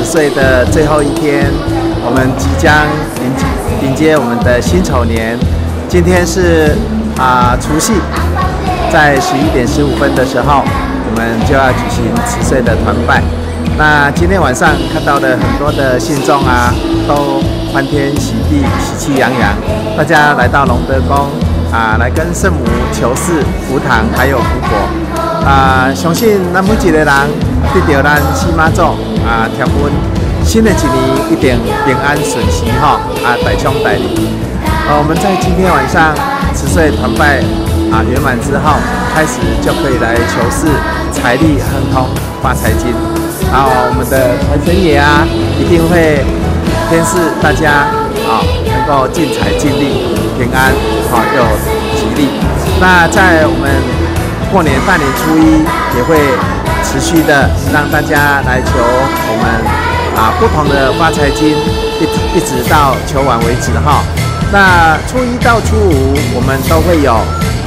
岁的最后一天，我们即将迎接我们的辛丑年。今天是除夕，在11点15分的时候，我们就要举行10岁的团拜。那今天晚上看到的很多的信众都欢天喜地、喜气洋洋，大家来到龙德宫来跟圣母求事、福堂还有福果相信咱每一个人得到咱四妈祖贴分，新的一年一定平安顺遂大冲大利。我们在今天晚上10岁团拜圆满之后，开始就可以来求事、财力亨通、发财金。然后我们的财神爷一定会天赐大家能够进财进力、平安又吉利。那在我们过年大年初一也会持续的让大家来求我们不同的发财金，一直到求完为止那初一到初五我们都会有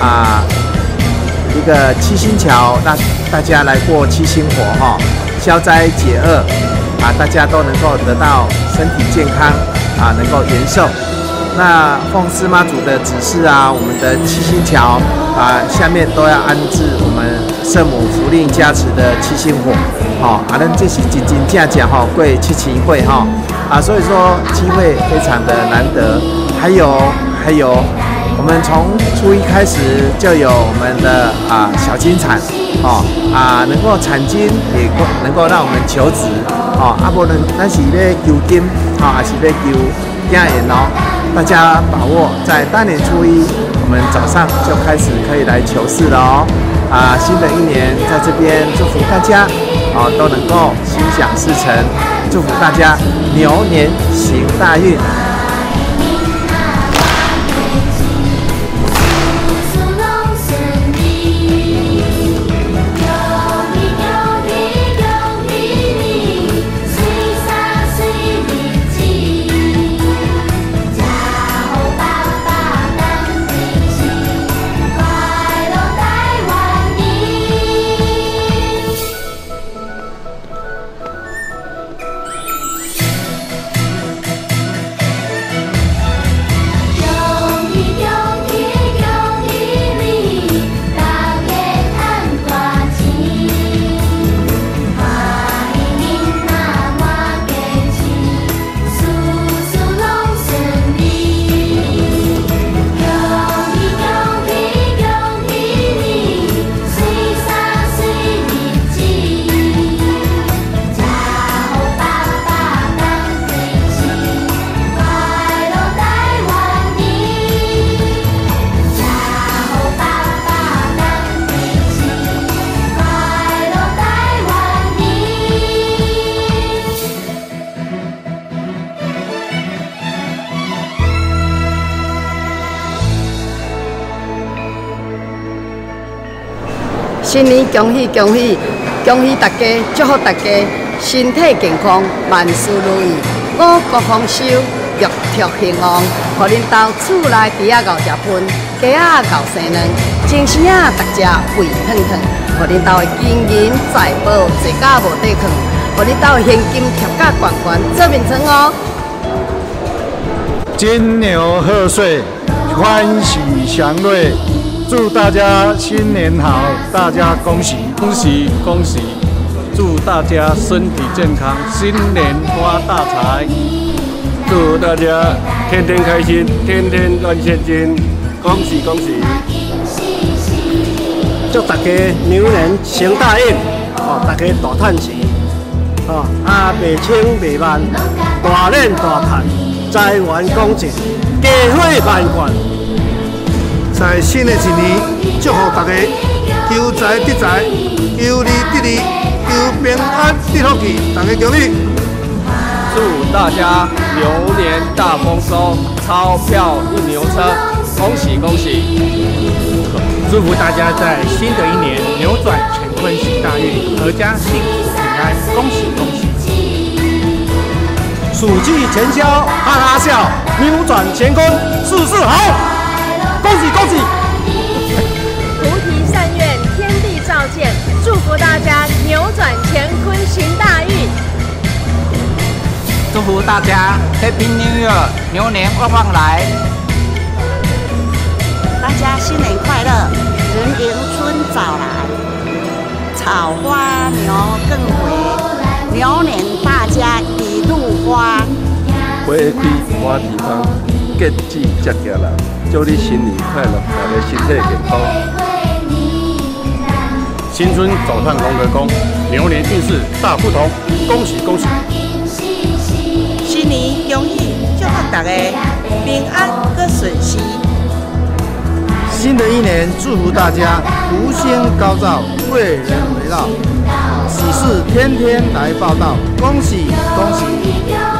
一个七星桥，让大家来过七星火消灾解厄大家都能够得到身体健康能够延寿。那奉司妈祖的指示我们的七星桥下面都要安置我们圣母福令加持的七星火咱这是真真正正过七星会所以说机会非常的难得。还有我们从初一开始就有我们的小金铲能够产金，也能够让我们求子无论咱是要求金还是要求家人大家把握在大年初一，我们早上就开始可以来求事了新的一年在这边祝福大家都能够心想事成，祝福大家牛年行大运。 新年恭喜恭喜恭喜大家，祝福大家身体健康，万事如意，五谷丰收，玉兔兴旺，互恁兜厝内猪熬食喷，鸡熬生卵，精神大家胃腾腾，互恁兜的金银财宝坐甲无地囥，互恁兜的现金贴甲悬悬做面床金牛贺岁，欢喜祥瑞。祝大家新年好，大家恭喜恭喜恭喜！祝大家身体健康，新年发大财！祝大家天天开心，天天赚现金，恭喜恭喜！ 祝大家牛年行大运，大家大赚钱，卖清卖慢，大练大赚，财源广进，家伙万贯。 在新的一年，祝福大家求财得财，求利得利，求平安得福气，大家恭喜！ 祝大家牛年大丰收，钞票运牛车，恭喜恭喜！ 祝福大家在新的一年扭转乾坤行大运，阖家幸福平安，恭喜恭喜！ 暑气前宵，哈哈笑，扭转乾坤，事事好，恭喜恭喜！ 菩提善愿，天地照见，祝福大家扭转乾坤行大运。 祝福大家 Happy New Year， 牛年旺旺来！ 大家新年快乐，人迎春早来，草花牛更肥，牛年大家一路花。 花开花地芳，结子接家人，祝你新年快乐，大家身体健康。 新春走上龙德宫，牛年运势大不同，恭喜恭喜！ 新年恭喜，祝福大家平安和顺心。 新的一年，祝福大家福星高照，贵人围绕，喜事天天来报道，恭喜恭喜！